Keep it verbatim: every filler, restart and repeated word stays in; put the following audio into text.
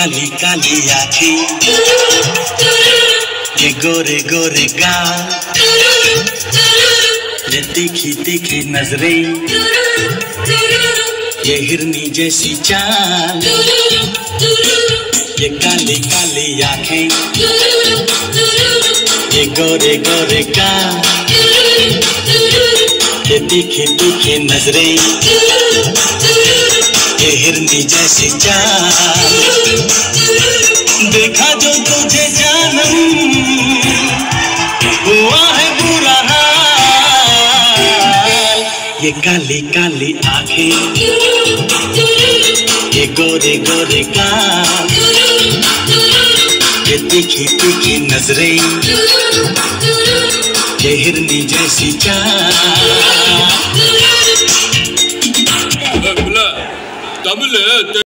काली काली आँखें, ये गोरे गोरे गाल, ये तीखी तीखी नजरें, ये हिरनी जैसी चाल, ये काली काली आँखें, ये गोरे गोरे गाल, ये तीखी तीखी नजरें, ये हिरनी जैसी चाल। देखा जो तुझे जानम हुआ है बुरा हाल। ये काली काली आँखें, ये गोरे गोरे गाल, ये तीखी तीखी नजरें, ये हिरनी जैसी चाल। தமிழ்